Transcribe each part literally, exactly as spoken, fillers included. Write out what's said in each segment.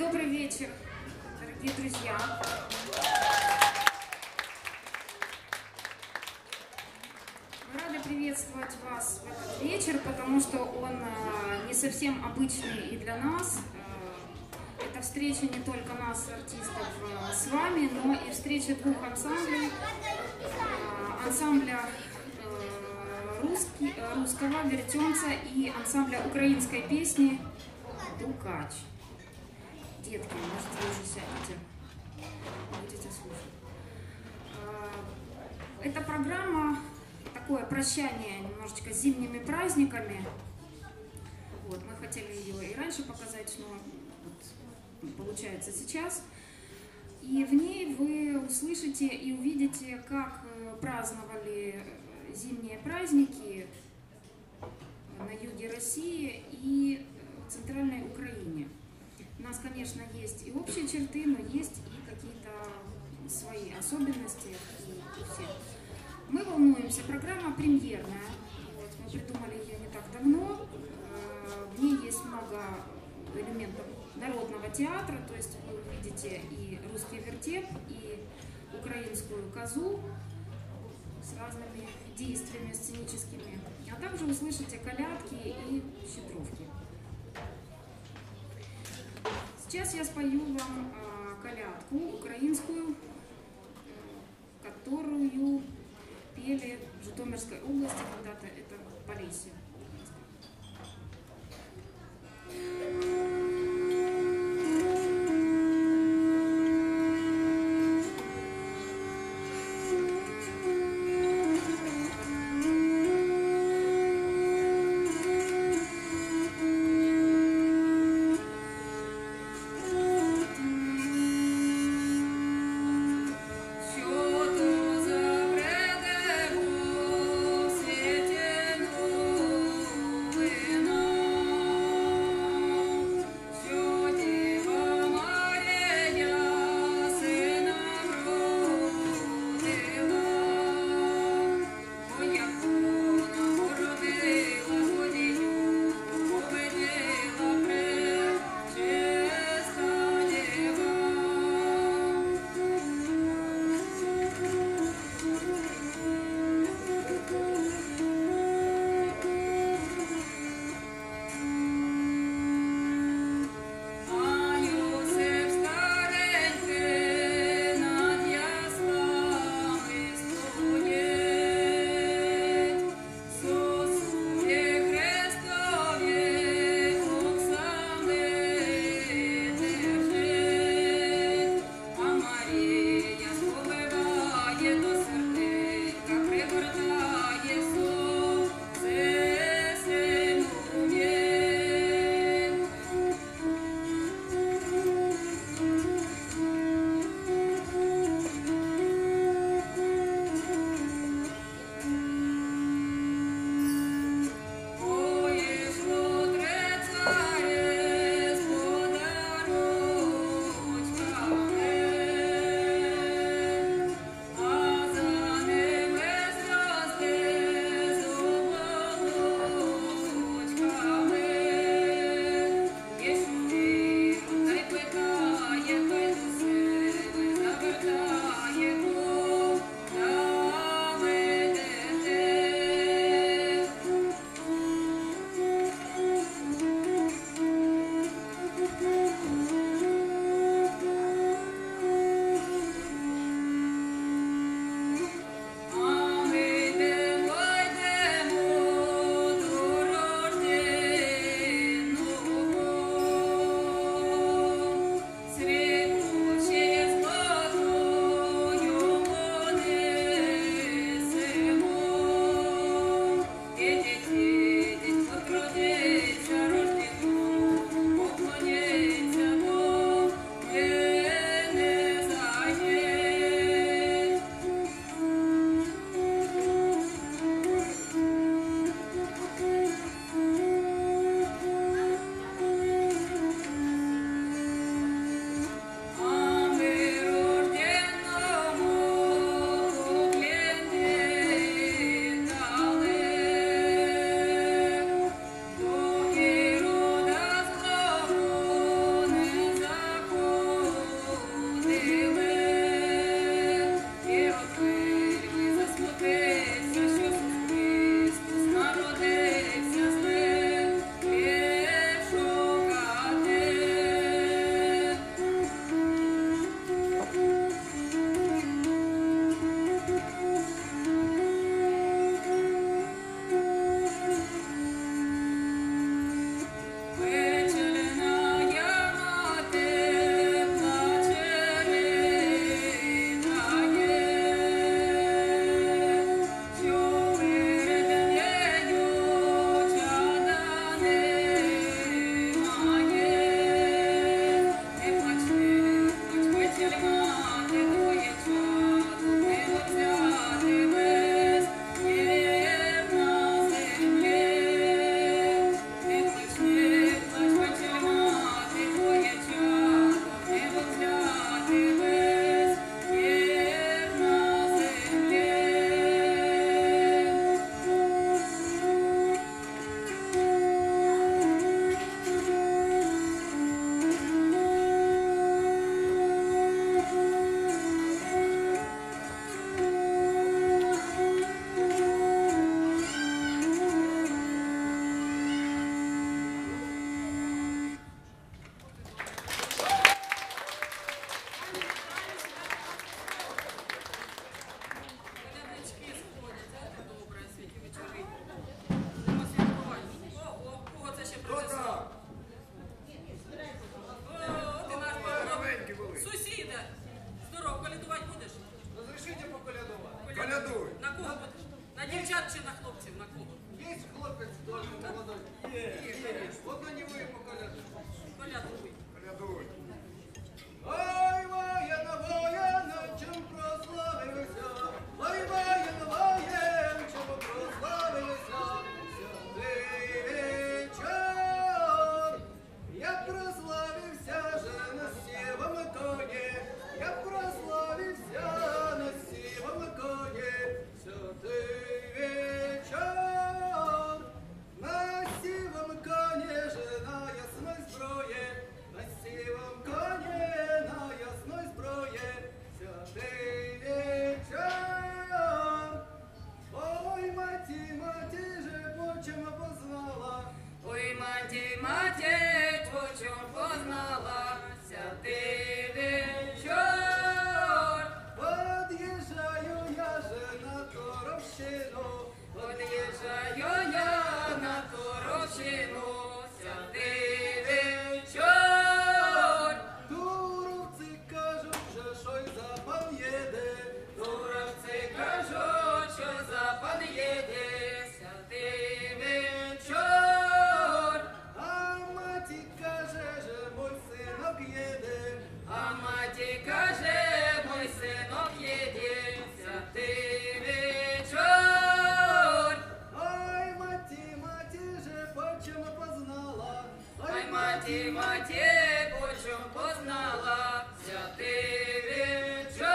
Добрый вечер, дорогие друзья. Мы рады приветствовать вас в этот вечер, потому что он не совсем обычный и для нас. Это встреча не только нас, артистов, с вами, но и встреча двух ансамблей. Ансамбля русский, русского вертенца и ансамбля украинской песни «Дукач». Детки, может, вы уже сядете, будете слушать. Эта программа такое прощание немножечко с зимними праздниками. Вот, мы хотели ее и раньше показать, но вот, получается сейчас. И в ней вы услышите и увидите, как праздновали зимние праздники на юге России и в центральной Украине. У нас, конечно, есть и общие черты, но есть и какие-то свои особенности у всех. Мы волнуемся, программа премьерная. Вот, мы придумали ее не так давно. В ней есть много элементов народного театра, то есть вы увидите и русский вертеп, и украинскую козу с разными действиями сценическими, а также услышите колядки и щедровки. Сейчас я спою вам колядку украинскую, которую пели в Житомирской области, когда-то это Полесье. Що то за бреде, світі, ну матір, почом познала святий вечір. Подъезжаю я же на Торовщину, Под'їжджаю я на Торовщину, святий вечір. туровці кажуть, що щось за пан їде, Туровці кажуть, що запад їде, святий вечір. а маті каже, що мой синок їде, А маті каже, мой синок їде, святий вечір. ай маті, маті же почем познала, Ай, маті, маті, почом познала, святий вечір.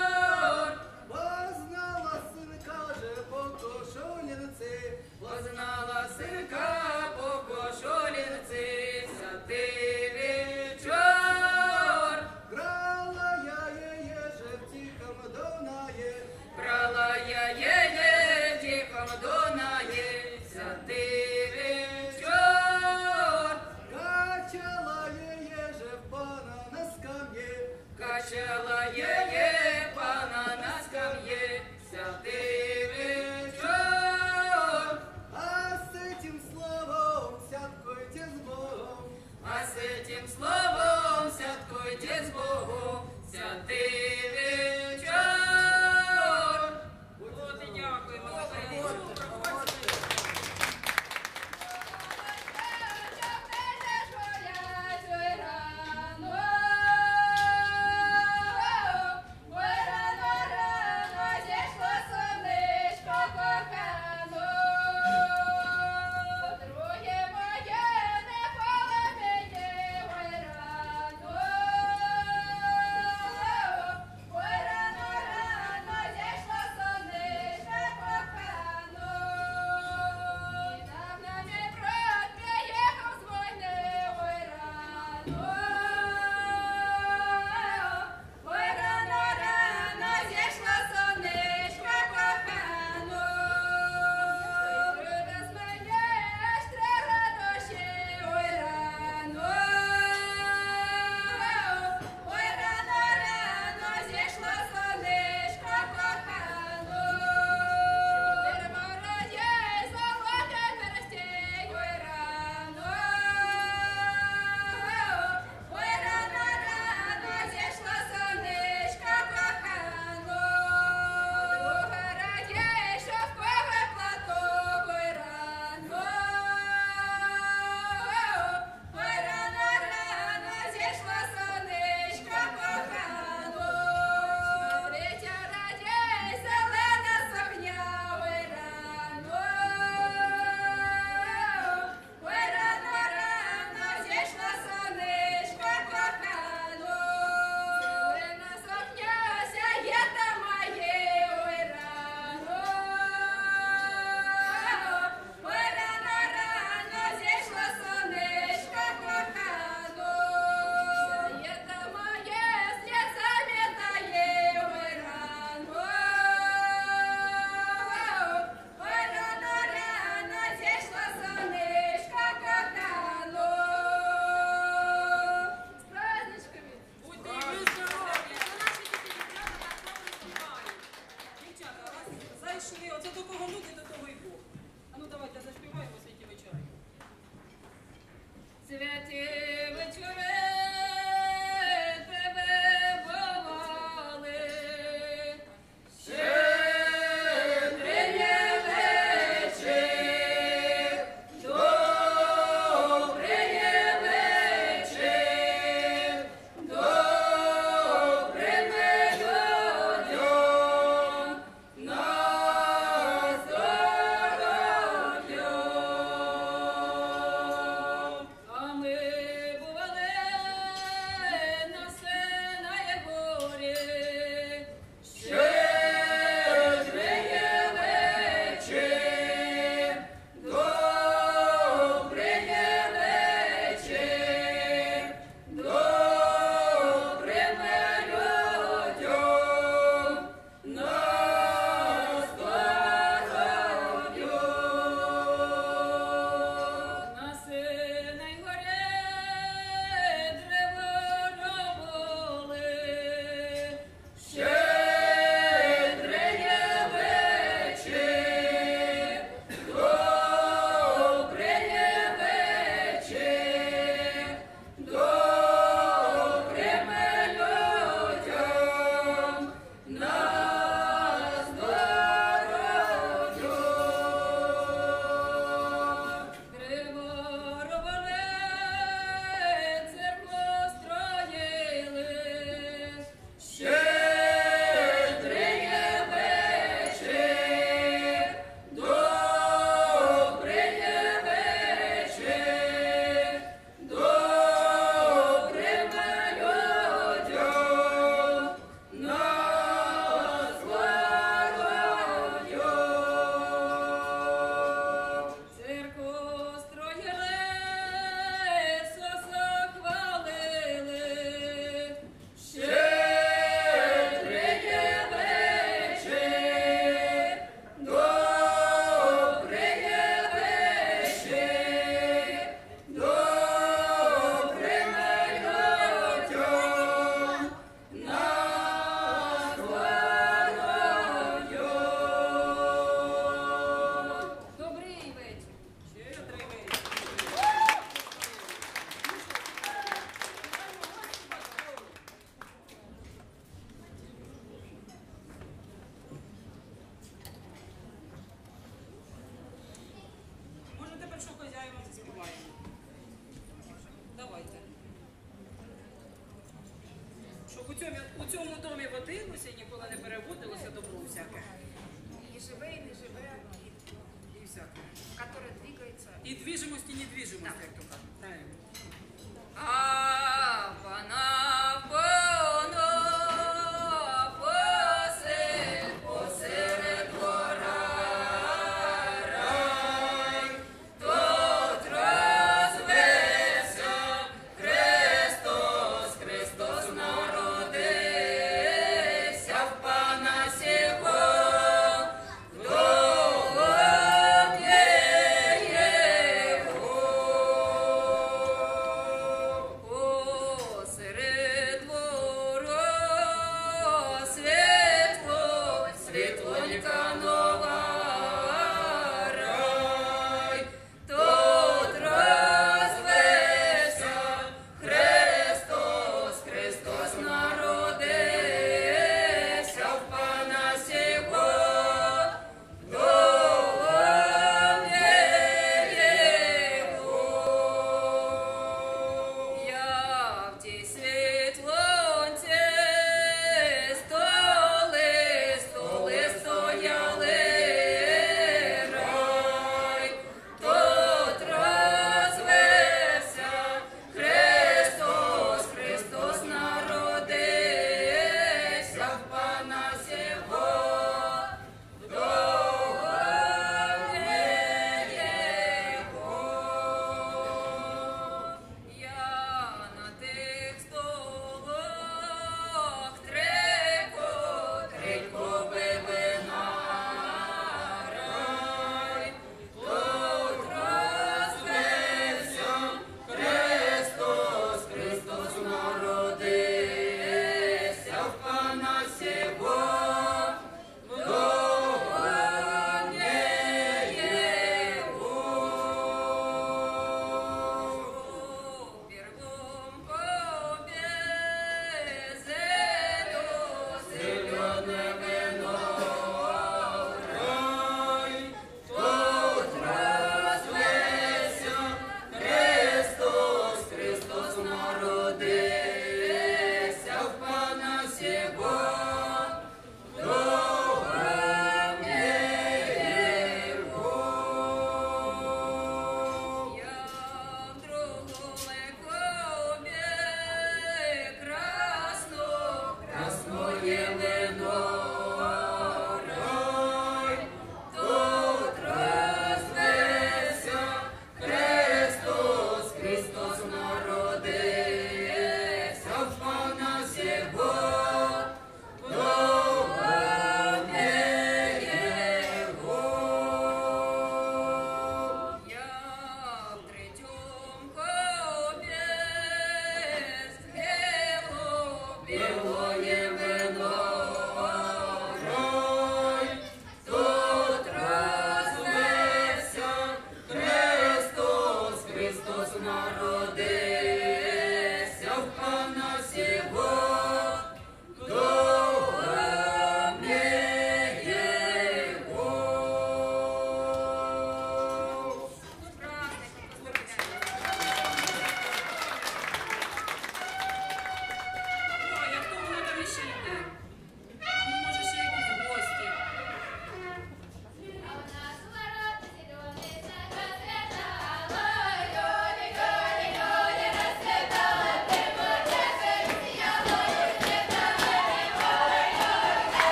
познала синка же по кошулінці, Познала синка по кошулінці, святий вечір. крала я її же в тихом Дунаї, Брала я її тихом Дунаї, святий вечір. качала її же в пана на скам'ї, Качала її пана на скам'ї, святий вечір. а заспіваємо. Давайте. Щоб у цьому, у цьому домі водилося і ніколи не переводилося добро всяке. И живе, и не живе, І всяке. который двигается. І двіжимость, і недвіжимость, як то кажуть. Правильно. А вона воно посеред, посеред двора рай, тут розвився Христос, Христос народився в Пана сього, вдов'є його.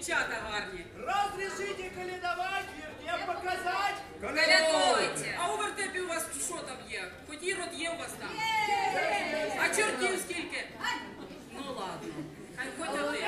дівчата гарні. Разрешите коледовать, вертеп показать? Колядуйте. А у вертепі у вас що там є? Хоч ірод є у вас там? А чортів скільки? Ну ладно, хай хоч один.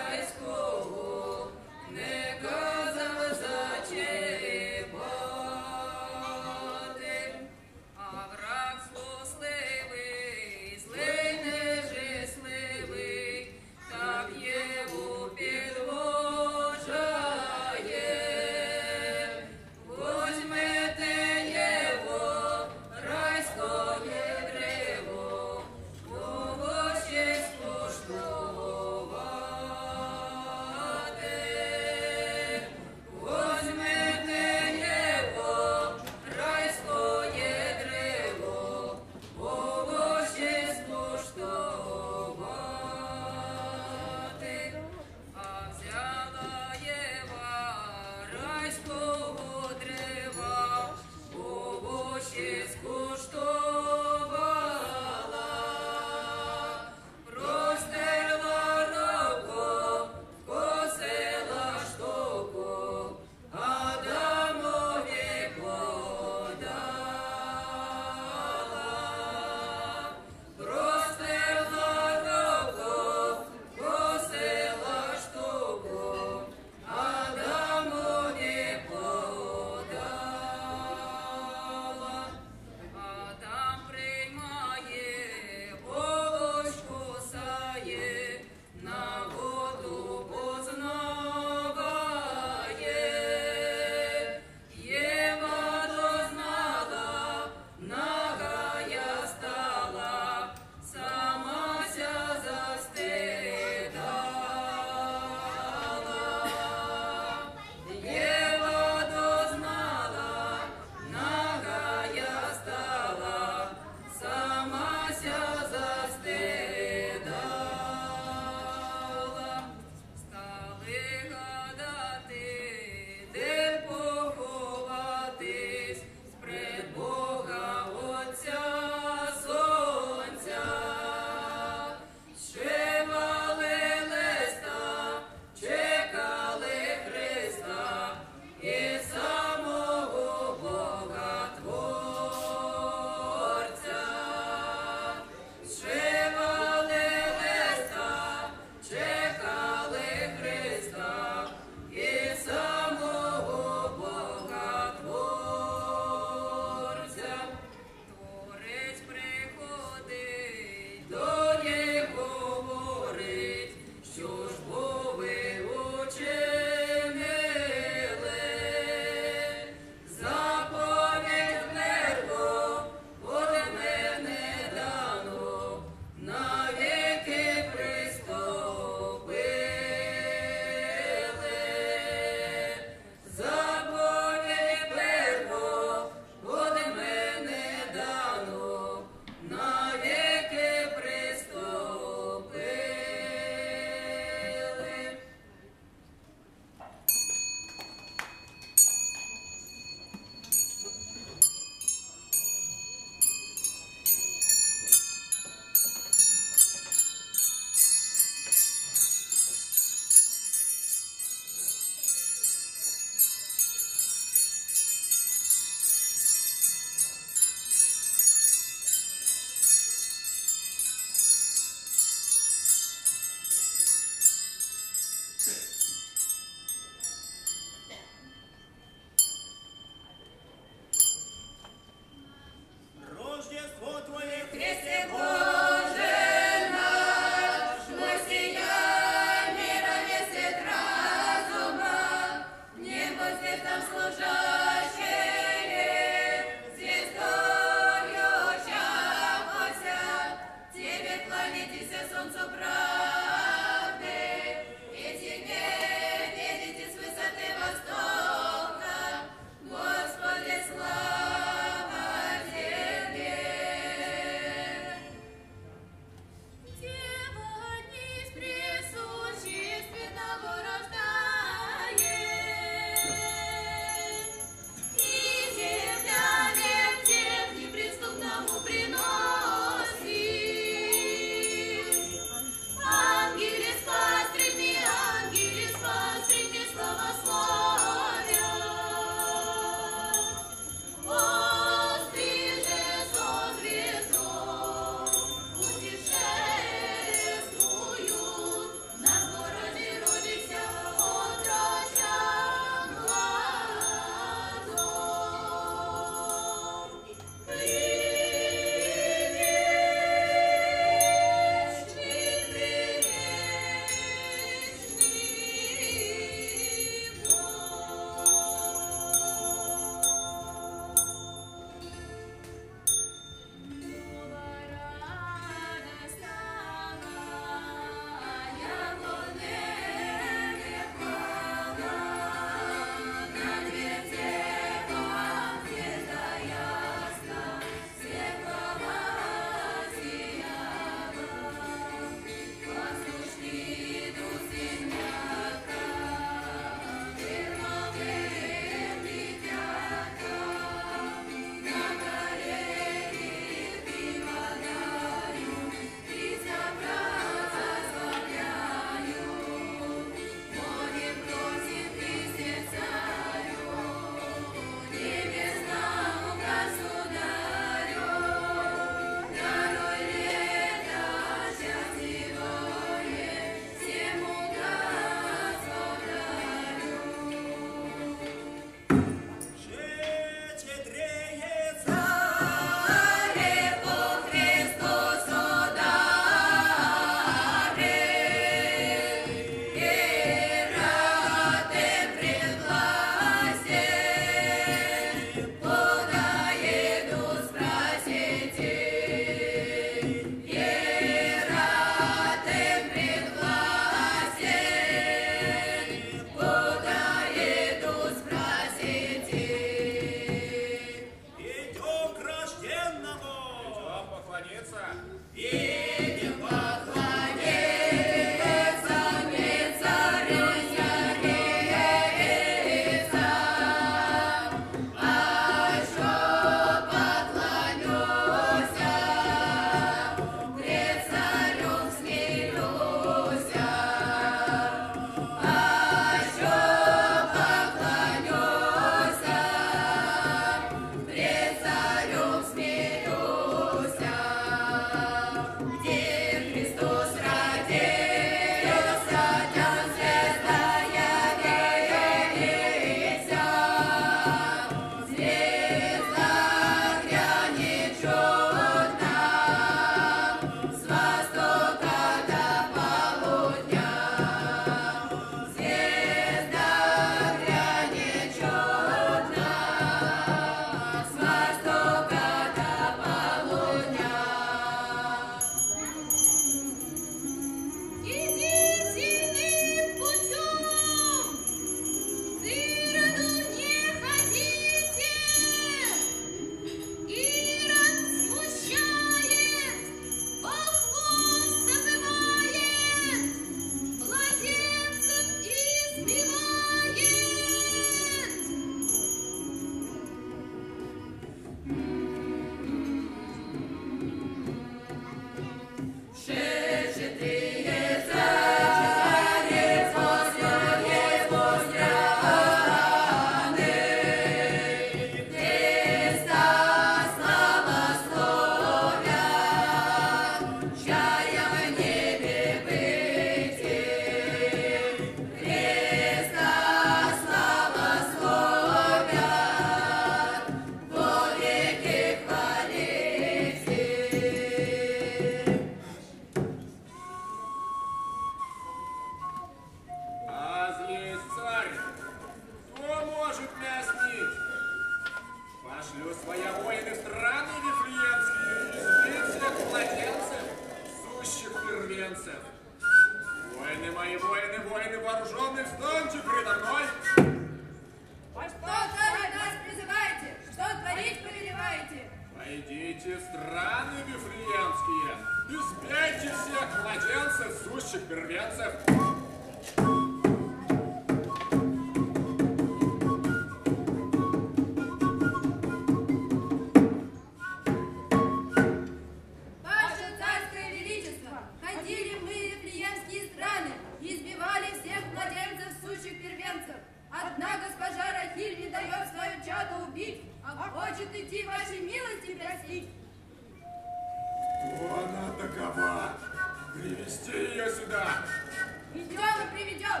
Кто она такова? Привести ее сюда! Идем и приведем!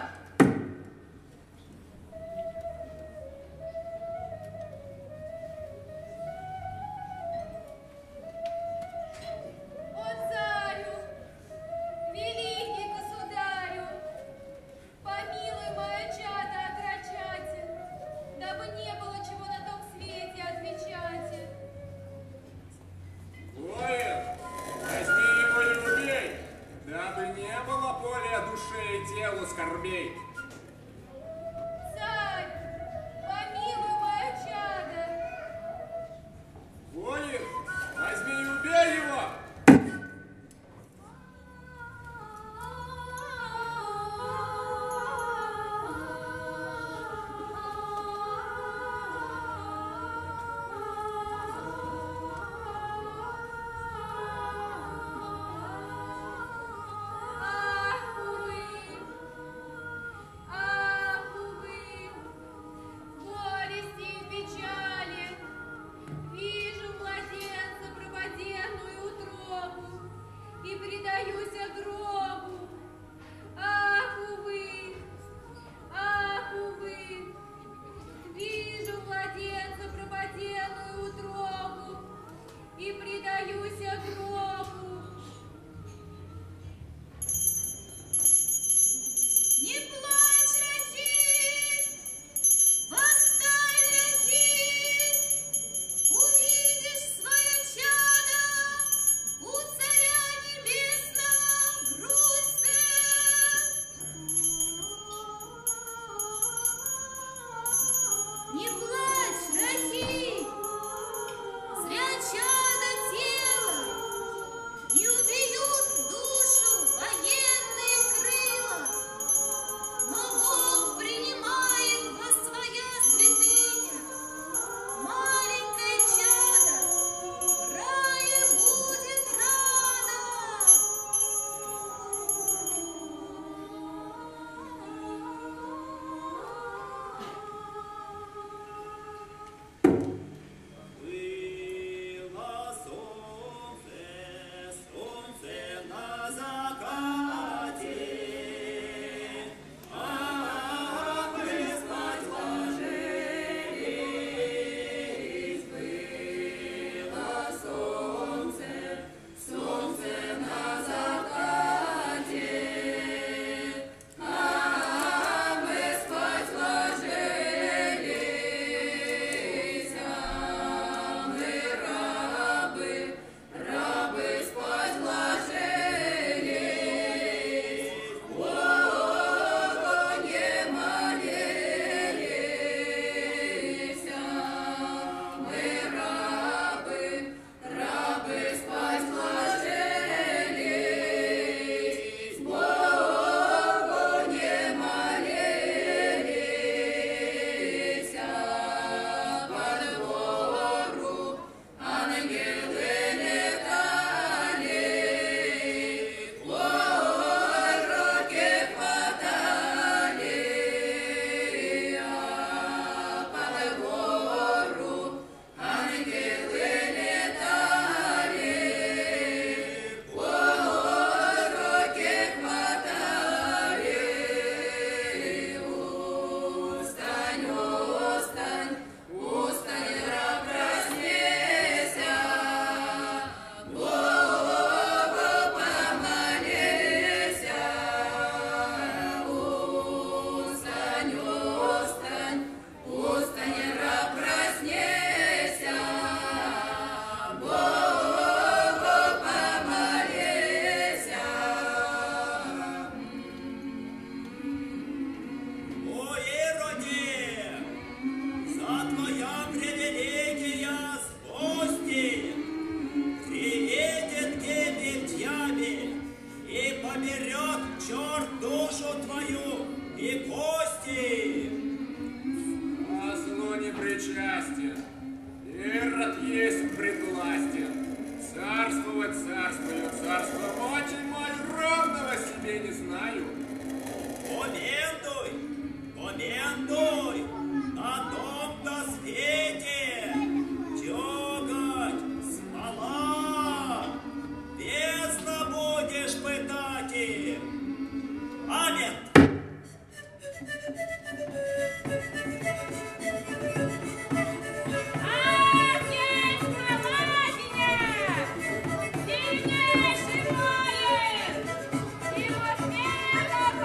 царствовать царствую, царство мочи мать, ровного себе не знаю. Комендуй, комендуй, на том-то свете тёгать смола, бездна будешь пытать их. Аминь.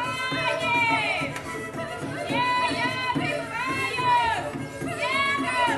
Yeah!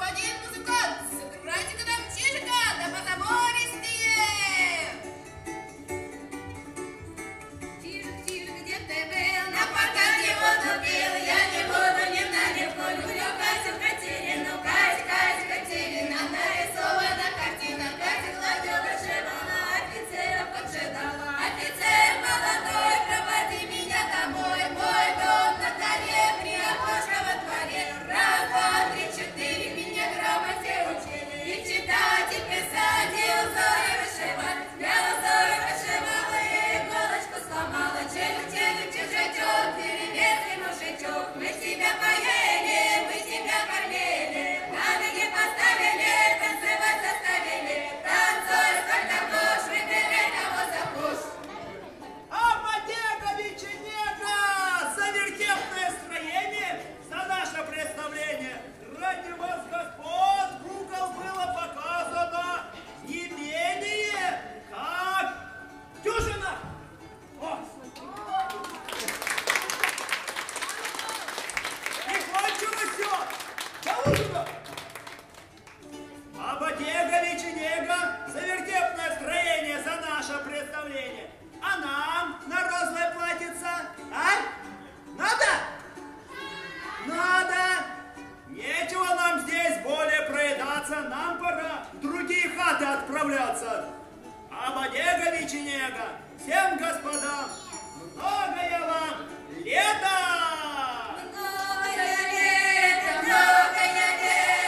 Господин музыкант, сыграйте-ка нам чижика, да позабористее! Чижик, чижик, где ты был? На покатке воду пил, я не буду ни на легко, люблю Катю Катерину, Катя, Катя Катерина, нарисована картина, Катя гладила, вышивала, офицеров поджидала, офицер молодой, проводи меня домой, мой дом на дворе, три окошка во дворе, раз, два, три, четыре, меня грамоте учили, и читать, и писать, и узоры вышивать, я узоры вышивала, и иголочку сломала, челюк, челюк, чужачок, деревенский мужичок, мы тебя поели, мы тебя кормили, на ноги поставили, танцевать заставили, танцуй, сколько будешь, выбирай, кого захочешь. Ободега Веченега! За вертепное строение, за наше представление! Ради вас, господ, кукол было показано не менее, как дюжина! О! И кончилось все! До ужина! Ободега Веченега! За вертепное строение, за наше представление! А нам на розовое платьице, а? Надо? Надо! Нечего нам здесь более проедаться, нам пора в другие хаты отправляться. Ободега Веченега, всем господам, многое вам лета! Многое лето, многое лето.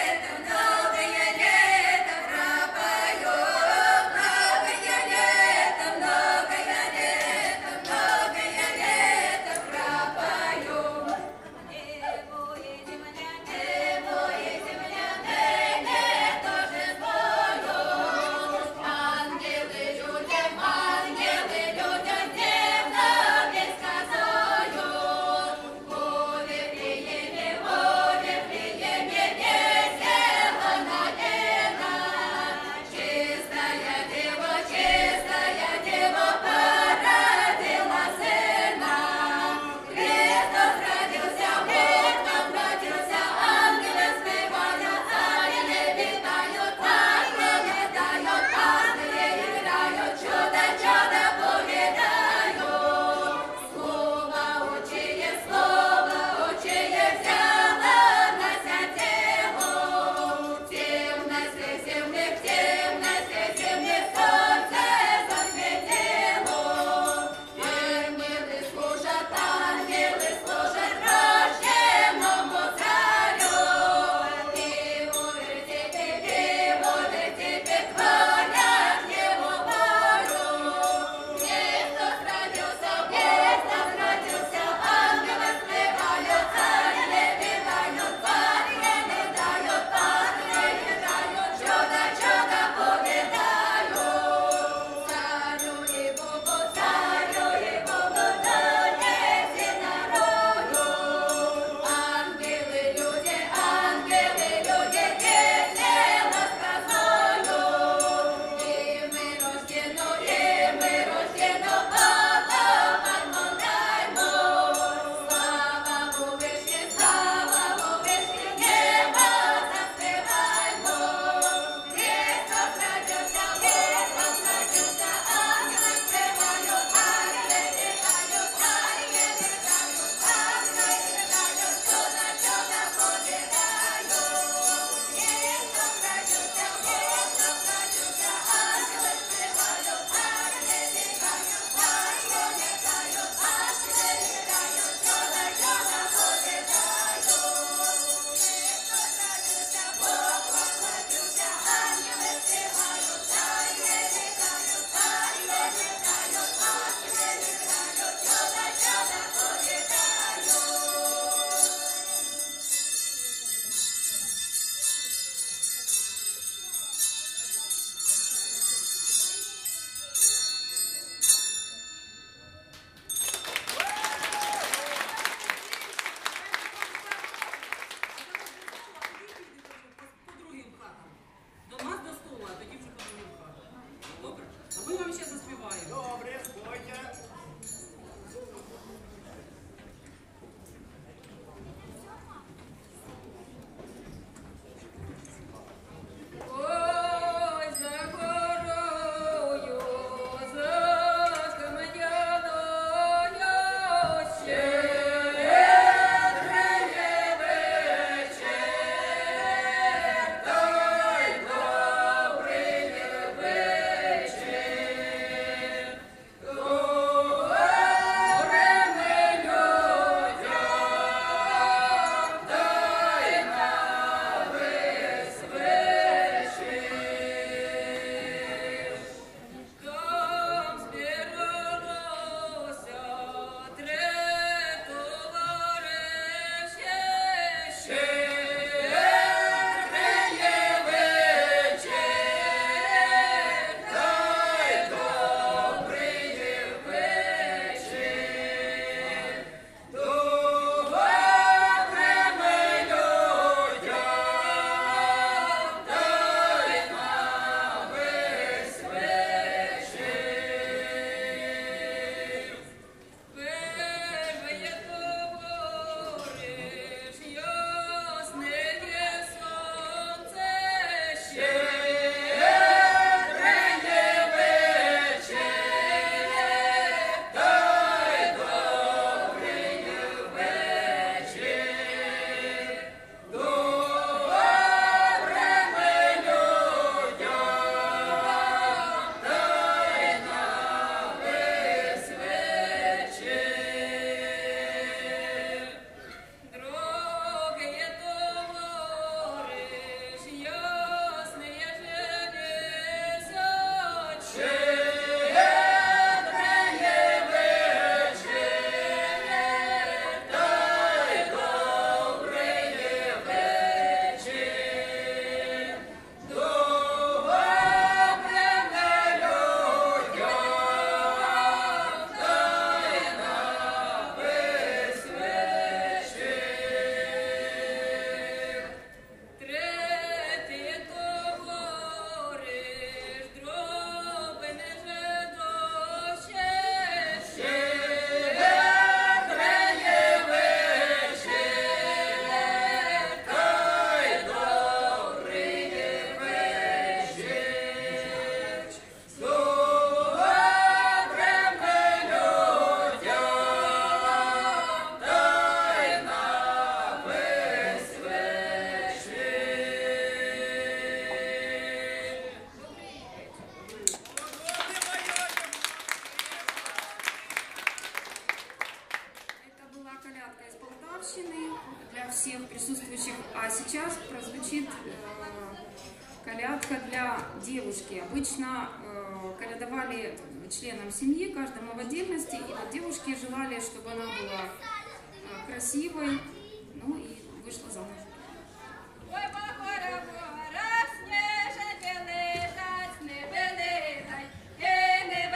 колядка для девушки. Обычно э, колядовали членам семьи, каждому в отдельности. И вот девушки желали, чтобы она была э, красивой, ну и вышла замуж. Ой, бахора, бахора, снежа белетать, не белетай, е, не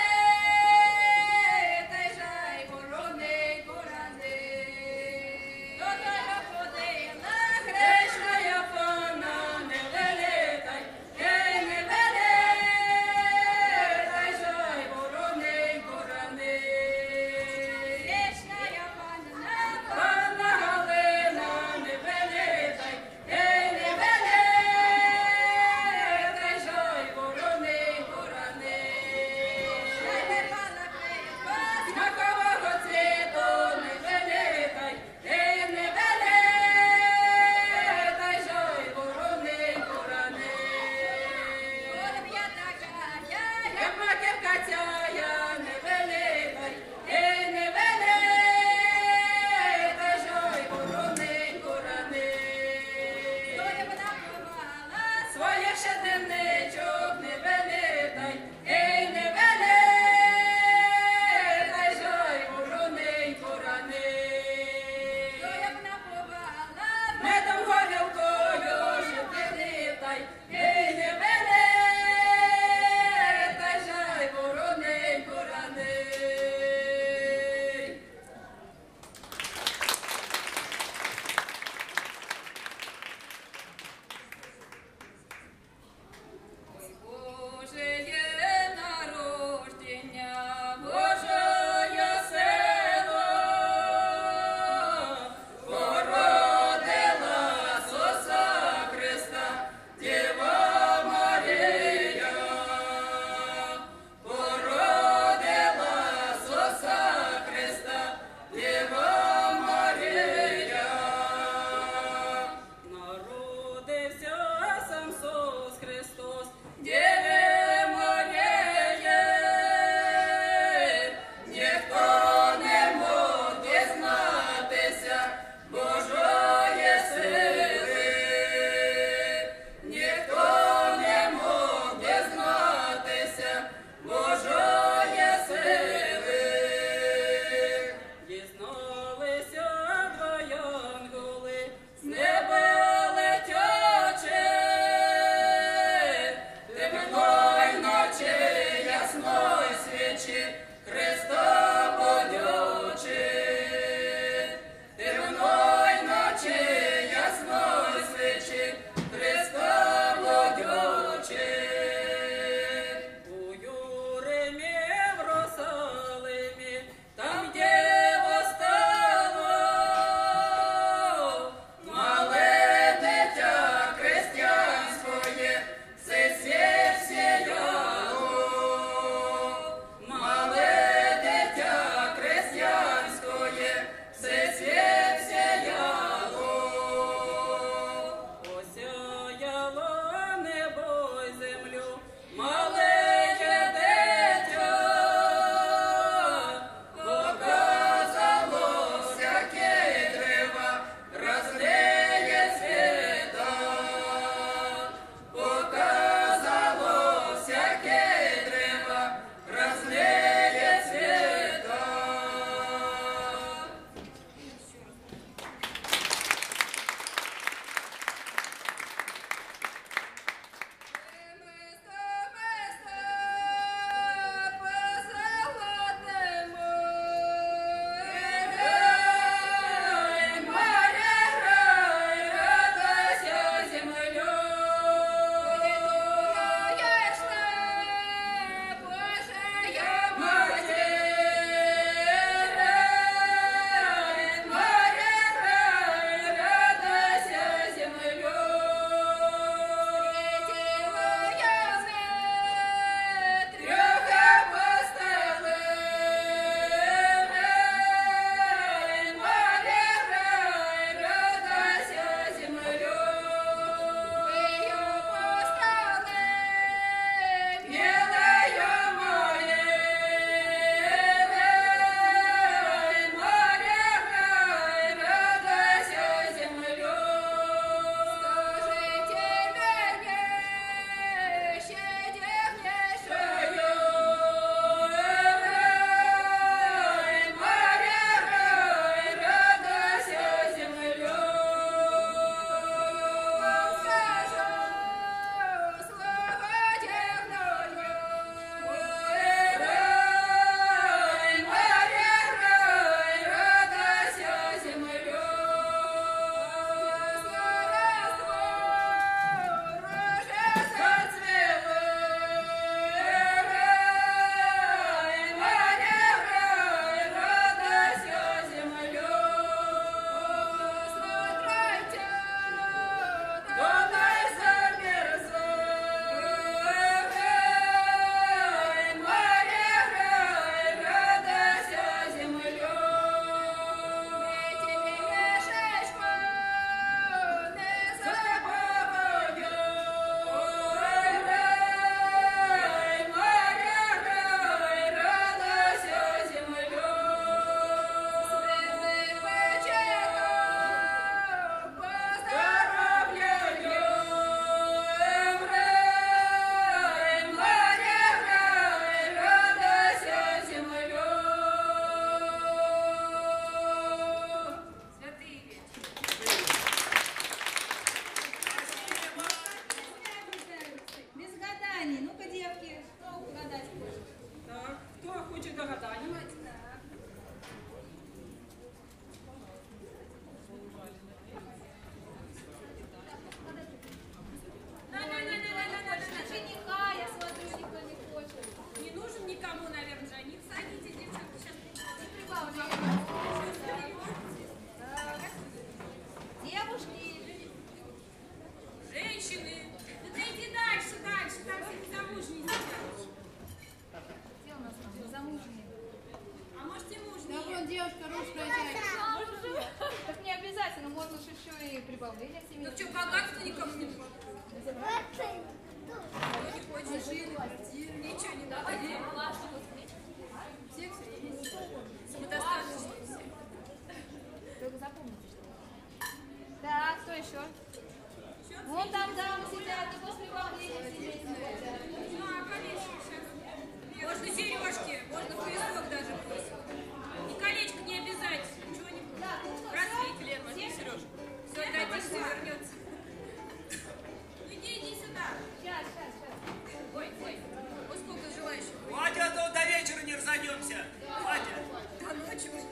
белетай, жай, ворони, ворони. Додора ходила, грешна пана, не белетай, е, не белетай, жай, ворони, ворони. Грешна пана, пана Галина, не белетай. прибавления к семье. Ну что, богатство никому не нужно? Кто не хочет жить, ничего не надо делать. Всех все есть. Самодостаточность. Только запомните, что. Так, кто еще? Вон там дамы сидят, и после прибавления к семье хотят. Ну, а колечко сейчас. Можно сережки, можно поясок даже бросить. И колечко не обязательно. Чего-нибудь. Браслет, Лен, возьми сережку. Все, дайте, все вернется. Ну иди, иди сюда. Сейчас, сейчас, сейчас. Ой, ой. Вот сколько желающих. Хватит, а то до вечера не разойдемся. Хватит. До ночи уже.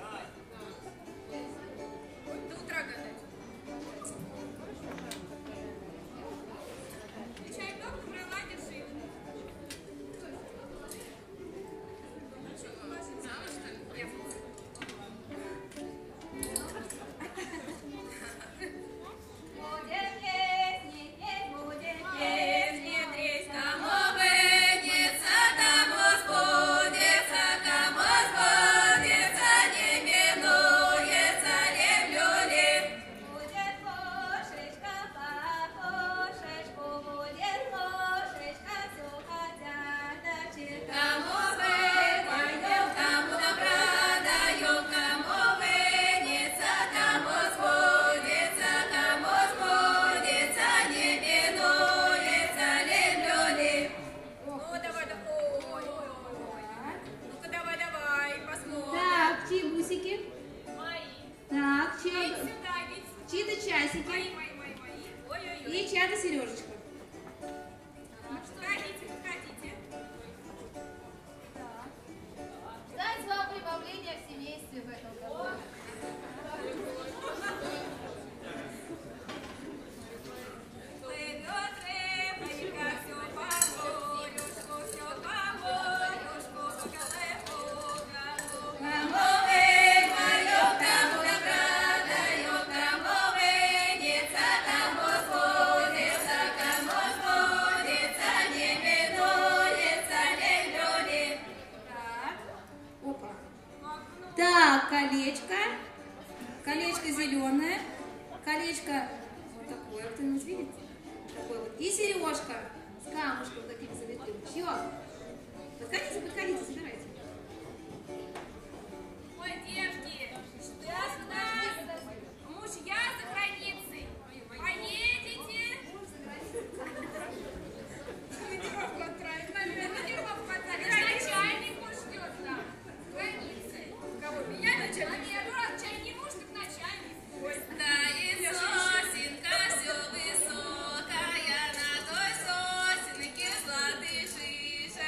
До утра гадать. Включай дом, крыла, держи. Ну что, замуж, что ли? Нет. Будет песни, петь будет Песни песни. тресь, Кому выгнется, тому сбудется, кому сбудется, не минуется, не люли. Будет кошечка по кошечку, будет кошечка, все хотят дочек. Кому выгоню, кому добра даю, кому выгнется, тому сбудется, кому сбудется, не минуется, не люли. Ну, давай, давай. Ой, ой, ой. Ну-ка, давай, давай, посмотрим. Так, чьи бусики? Мои. Так, чьи, Видь сюда, видь сюда. чьи-то часики Мои, мои, мои, мои. Ой-ой-ой. и чья-то сережечка. Подходите, подходите. Ждать вам прибавления в семействе в этом году. Плывет рыбка, все по морюшку, все по морюшку, по колыбу, Кому выгоню, кому добра даю, кому выгнется, тому сбудется, кому сбудется, не минуется, не люли. Так, опа. Так, колечко. Колечко зеленое. Колечко вот такое, кто-нибудь видит? Такое вот. И сережка с камушком таким завитым. Чье? Подходите, подходите, собирайте. Ой, девки, что у нас? Мужья за границей. Поедете? Командировку отправить. Командировку отправить. Начальник муж ждет там. Границы. Кого? Меня начальник? Нет, раз чай не муж, так начальник. Ой, Стоит сосенка все высокая, на той сосенке золотые шишечки.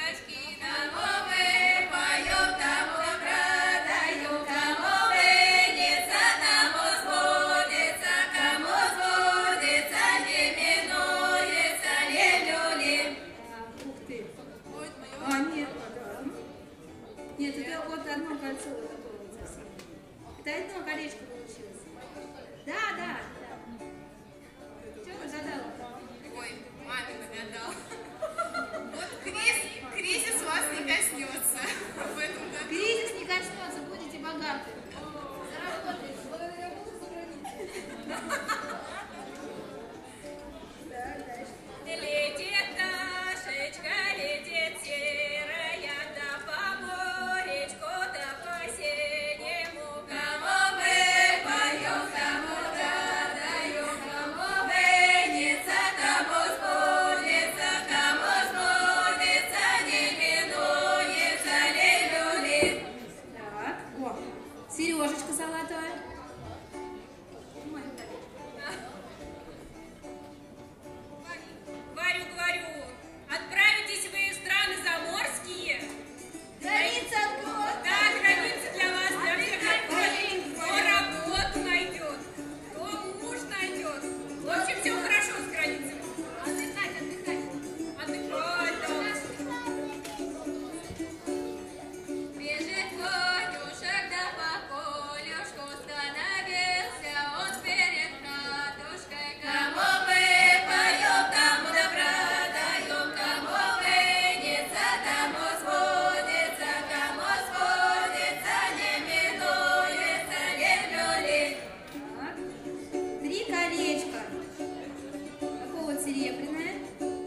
серебряное.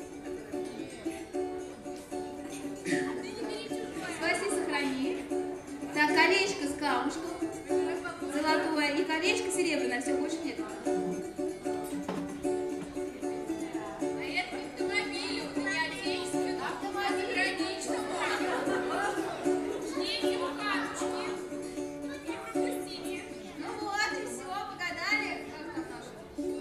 Спаси, сохрани. Так, колечко с камушком. Золотое и колечко серебряное. Все, больше нет. А это автомобиль, у меня отечественный автомобиль заграничного. Ждите у катушки. Не пропустите. Ну вот, и все, погадали. Как там наш?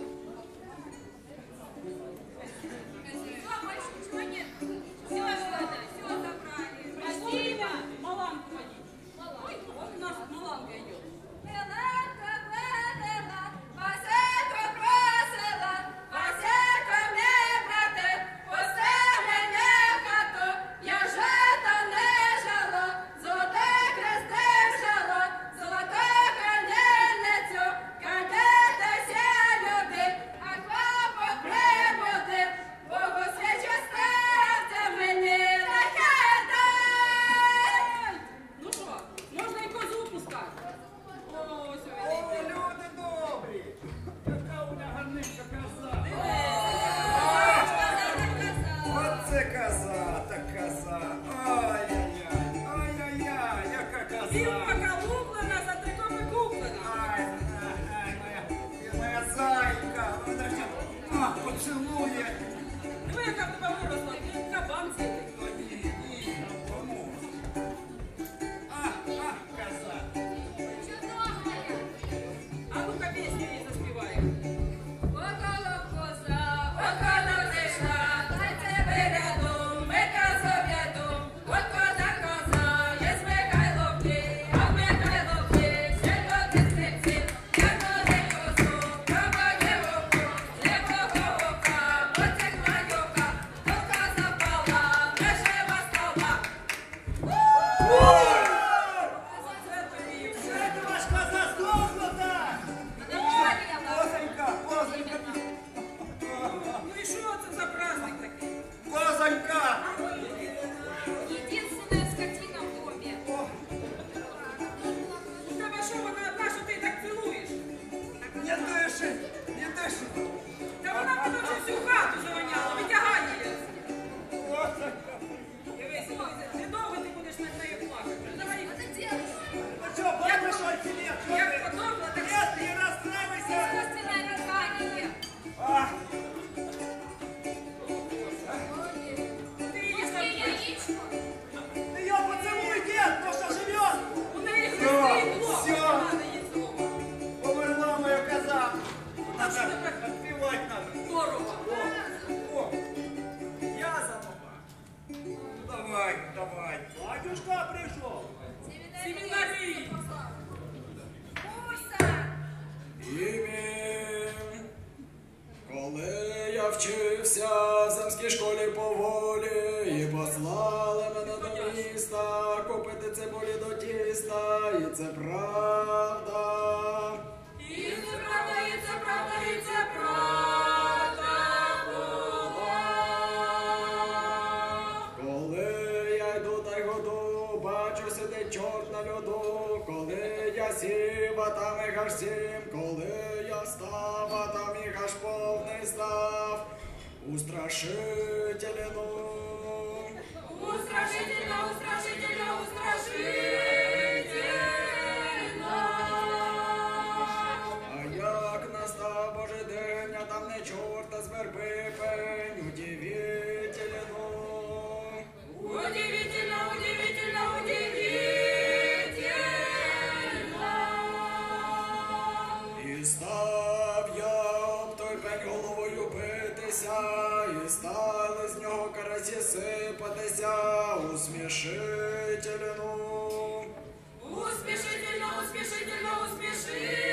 Все, больше ничего нет. Все, Света, все забрали. Спасибо. Маланку водить. Ой, вот у нас Маланка идет. Ну що, можна і козу пускати. О, ось О, видите. люди добрі! Яка у мене гарненька коза! Оце коза, так коза! Ай-яй-яй! Ай-яй-яй! Яка Зірка коза! калуплена, за триком і куплена. Ай, ай, ай, моя, моя зайка! Вона ще а, поцілує! Диви, яка в тебе виросла, ти кабан цілий. О, ні, ні, кому? А, а, коза! А ну-ка пісню їй заспівай. Около коза, около зайшла, та тебе рядом, Мика рядом. От коза, коза, є Михайловки, а Михайловки, ще один стрибці. Я кози козу, пробує око, левого ока, потекла йока, то коза пала, межева стала. Це ти ваш коза здохла так! Козонька, козонька! Ну і що це за праздник такий? Козонька! Единственная скотина в доме. У тебе що, вона одна, що ти так цілуєш? Не диши! Не диши! Та вона в тебе вже всю хату завоняла, витягай її. Козонька! Дивись, Луйзе, недовго ти будеш над нею плакати. Давай, Ну что, бабушка, что тебе? Что як ты? подобно, так Нет, не расстраивайся! Искусственное рождение. А, ти її забудеш. ты ее поцелуй, дед, может оживет! У неї Всё, хрестий блок, не всё. надо її цілувати. Померла моя коза! Так що Надо тепер отпевать надо! здорово. О, о, я замова! Ну давай, давай! Батюшка пришел! Семінарій. Ім'я. Коли я вчився в земській школі поволі, і послали мене до міста купити цибулі до тіста, і це правда. І це правда, і це правда, і це правда була. Коли я йду та й году, бачу сидить чорт на льоду. Коли я сів, а там їх аж сім. Коли я став, а там їх аж повний став. Устрашительно. Устрашительно, устрашительно, устрашительно. А як настав Божий день, а там не чорта з верби пень. Удивительно. Удивительно, удивительно, удивительно. І став я об той пень головою битися, і стали з нього карасі сипатися, усмішительно. Успішительно, успішительно, успішительно.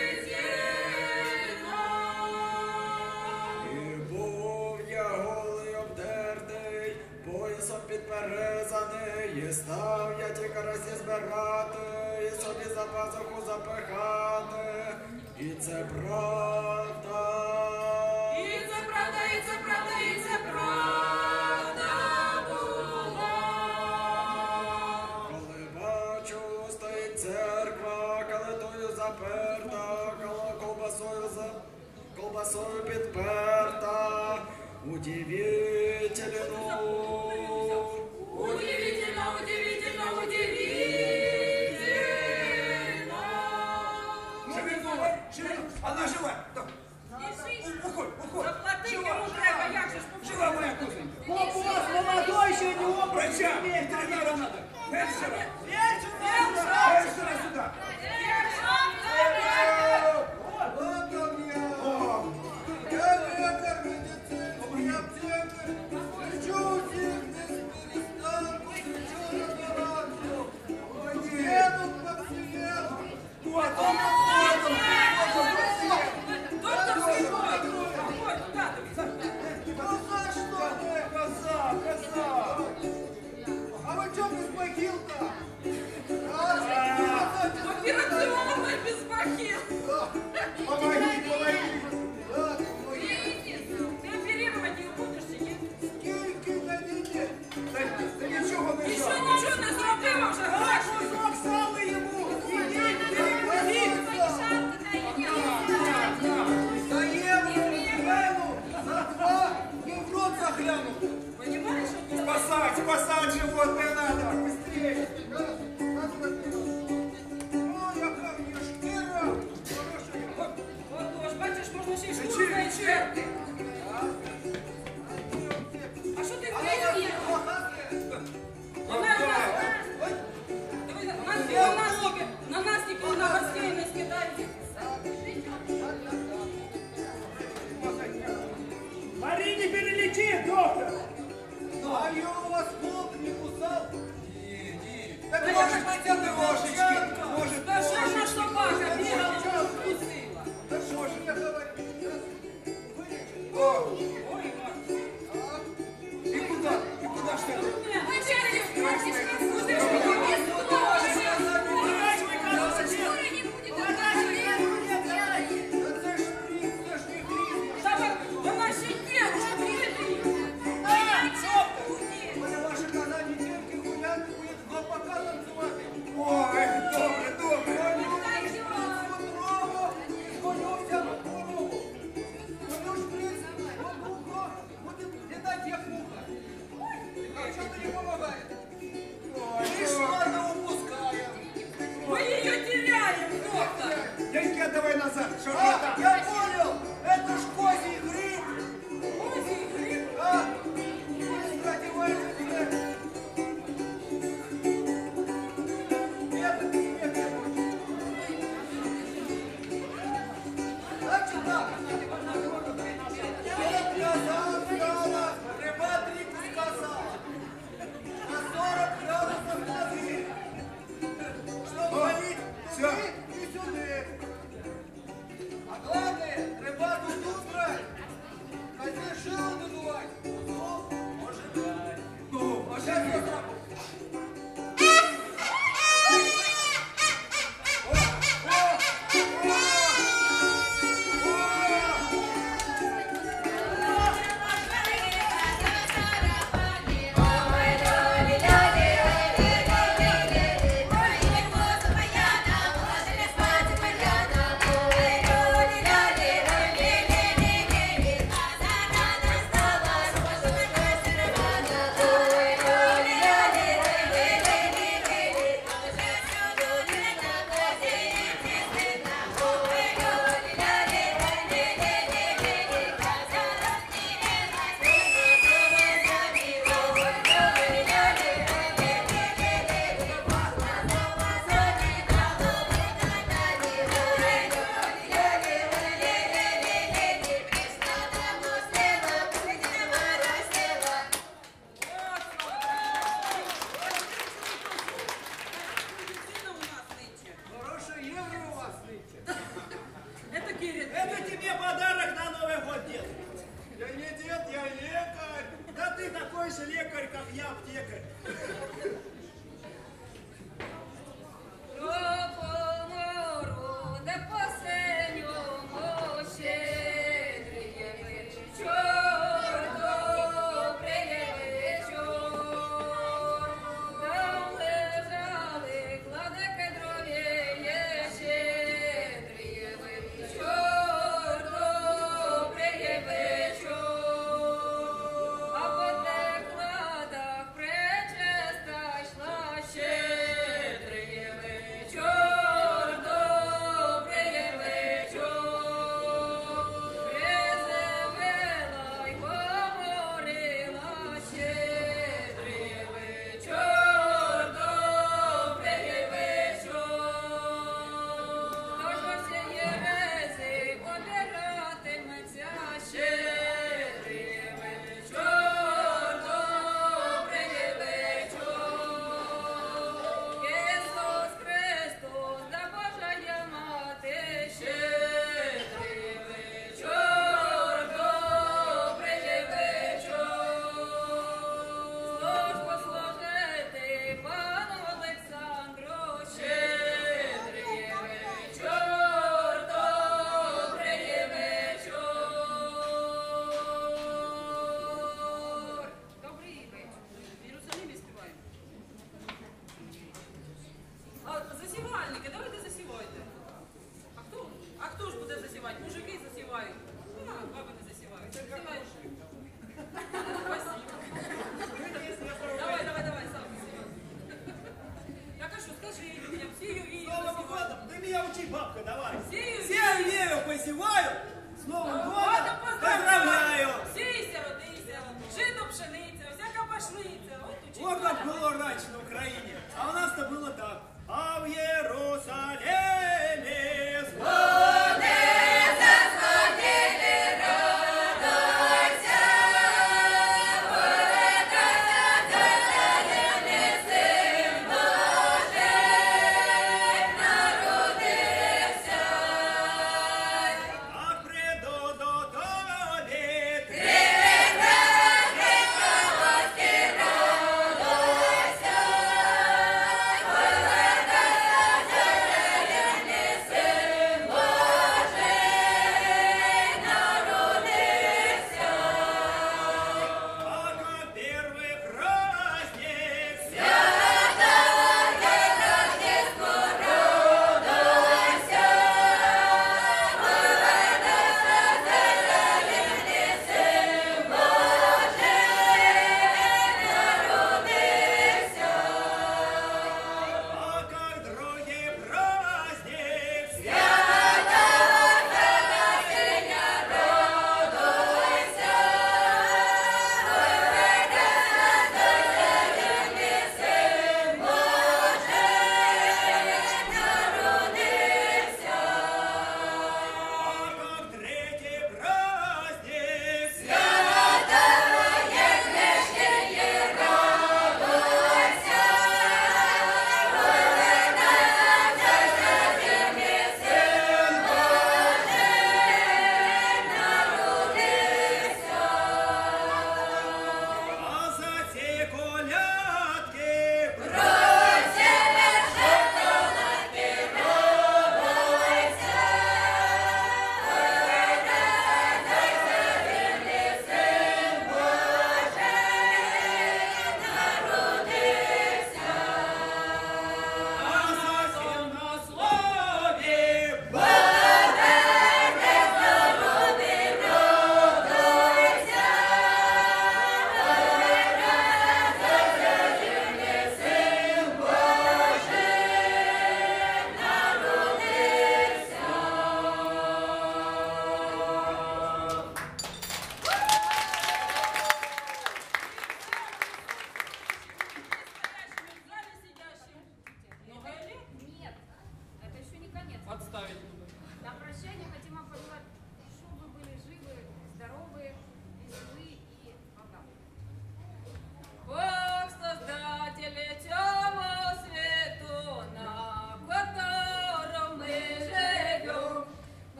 І був я голий обдертий, поясом підперезаний, і став я ті карасі збирати, і собі за пазуху запихати. І це правда. І це правда, і це правда, і це правда була. Коли бачу, стоїть церква, калитою заперта, кол- колбасою за колбасою підперта, удивительно. Удивительно, удивительно, удивительно. Шевельнула, шевельнула. Она жива. Так, Держись. уходь, уходь. Заплати Жива, йому треба, як же ж жива моя кузонька. Вопрос молодой, еще не опыт. Врача, ветеринара надо. Фельдшера. Фельдшер! Фельдшера сюда. Вот он я! Я лекарь медицинский, аптекарь, лечу всех без перестанку, лечу ребятку. Едут пациенты. Вот он, вот он, вот он, пациент. Докторский номер. Какой туда? Ну за что вы? Коза, коза. А вы чё без могил-то? Операционный без бахил. Помоги, помоги! Ты оперировать не будешь, нет? Скільки хотите? Да, да ничего не Еще жалко. ничего не зробив уже, грачку. Кусок сала ему! Идите, Даем Лену за два и в рот загляну. Понимаешь? Спасать, спасать животное надо. Быстрее. О, яка в ній шкіра! Хороша. Отож, бачиш, можна ще й шкуру Лечи, знайти. лечи. А що ти А вмієш? вона лохатка. Вона в нас. Дивись, у нас на нас тільки, на нас тільки на гостей не скидають. Марине перелети, доктор! А ее у вас волк не кусал? Не, не. Так Да может я быть, же это Трошечки, волчанка? может, Та що ж на собака бігала, що вкусила? Да что ж я говорю? Сейчас вылечу. О, Ой,